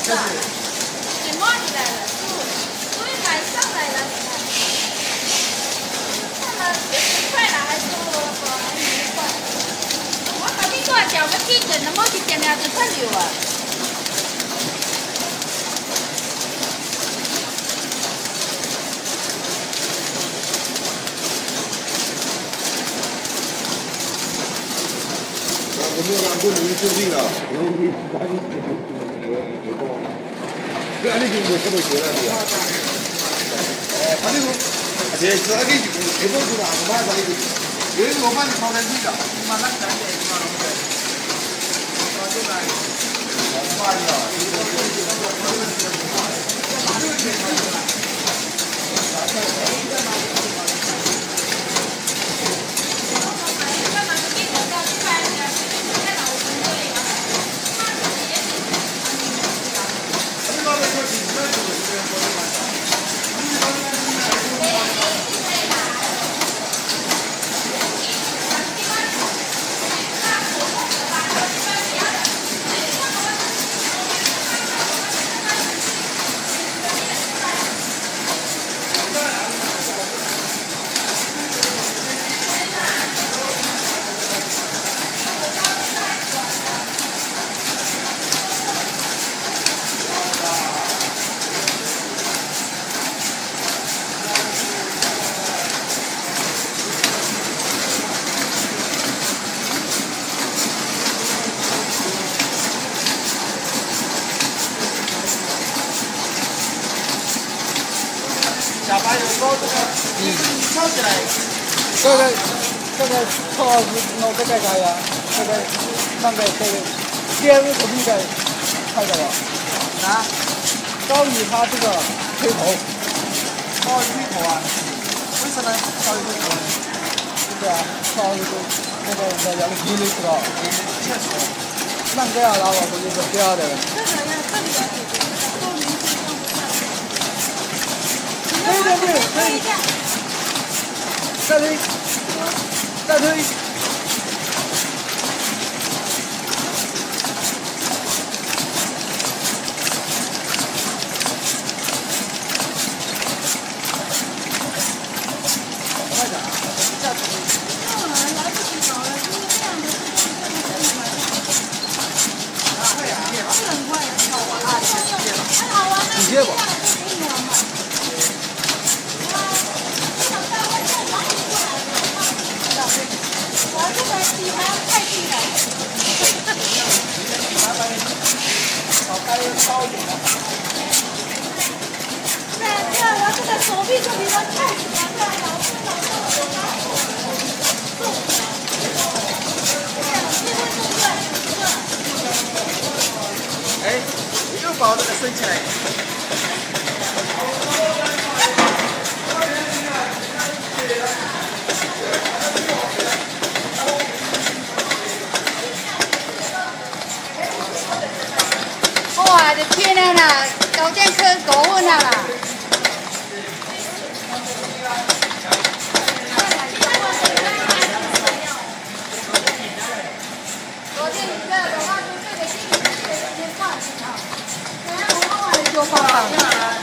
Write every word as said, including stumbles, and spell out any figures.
是。点茉莉来了，终于买上来了。看了十块了，还是我我十块？我头先都係叫個天人，那麼去點了就出料啊！ 我没有让过你就对了，我你赶紧我我我，这安尼就没什么钱了的呀。哎，反正我，这这安尼就一般就拿五万块的，因为我把你掏进去了，你妈那钱的，你妈弄的，我就来，好快呀，这个这个这个这个这个钱才出来。 下巴有高这个，嗯，翘起来。 这个这个错是弄这个啥呀？这个那个这个第二个肯定得看着了。 啊？ 高于它这个推头。 高于推头啊？为什么高于推头？ 是啊，高于那个那两个比例是吧？ 确实。 那这样的话，估计是这样的。 这个呀，这里要解决，够明显用不上。 对对对，可以。再推，再推。 快点啊！一下子。 够了，来不及搞了，就是这样的事情，真的真的蛮啊，快点接吧。 是很快的。 好玩啊！接接吧。 很好玩啊！ 你接吧。 我这个底盘太低了， 好开高一点的。 对对，我这个手臂就比较太紧了，对，老是老是我拿手重，这个重对对。 哎，又把这个升起来。 哇，这天亮啦，高电科高温啦啦。昨天你这的话，就这个心里这个先放心啊，等下我妈妈就放上。